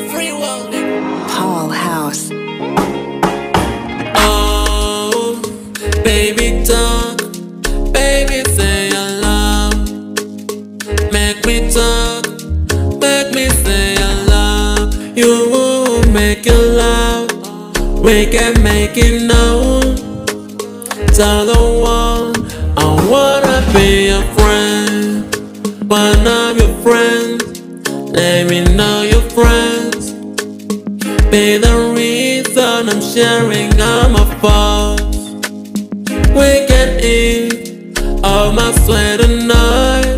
FreeWAGE. Paul House. Oh, baby talk, baby say I love. Make me talk, make me say I love. You make it loud, we can make it known. Tell the world I wanna be your friend. One of your friends, let me know your friends. Be the reason I'm sharing all my thoughts. We can eat all my sweat tonight.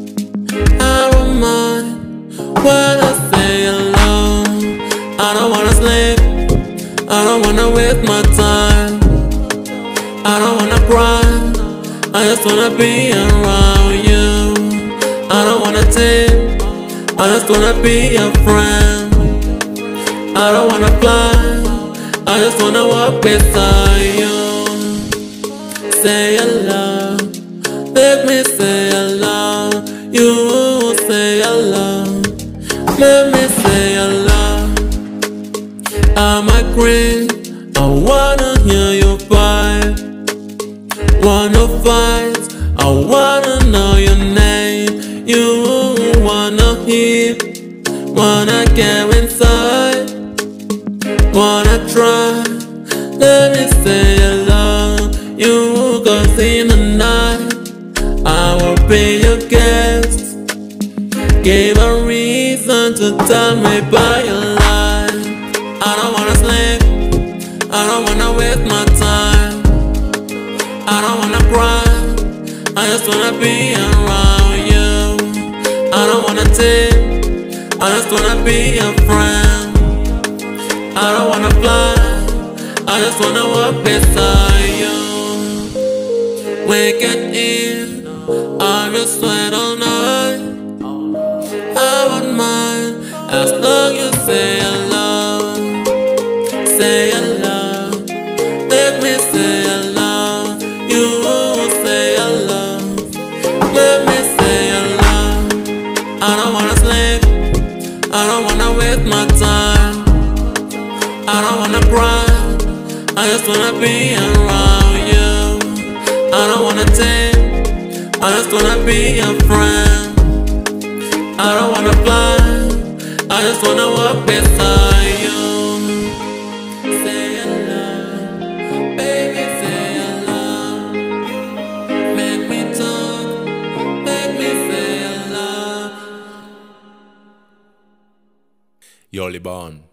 I don't mind when I stay alone. I don't wanna sleep, I don't wanna waste my time. I don't wanna cry, I just wanna be around you. I don't wanna take, I just wanna be your friend. I don't wanna fly, I just wanna walk beside you. Say I love, let me say I love. You say I love, let me say I love. I'm a queen, I wanna hear your vibe. Wanna fight, I wanna know your name. You wanna hear, wanna get inside. Wanna try, let me say I love you. Cause in the night I will be your guest. Give a reason to tell me about your life. I don't wanna sleep, I don't wanna waste my time. I don't wanna cry, I just wanna be around you. I don't wanna take, I just wanna be your friend. I don't wanna fly, I just wanna walk beside you. We can eat, I will sweat all night. I won't mind, as long as you say I love. Say I love, let me say I love. You say I love, let me say I love. I don't wanna sleep, I don't wanna waste my time. I don't wanna cry, I just wanna be around you. I don't wanna take, I just wanna be your friend. I don't wanna fly, I just wanna walk beside you. Say I love, baby say I love. Make me talk, make me say I love. Yoli Bon.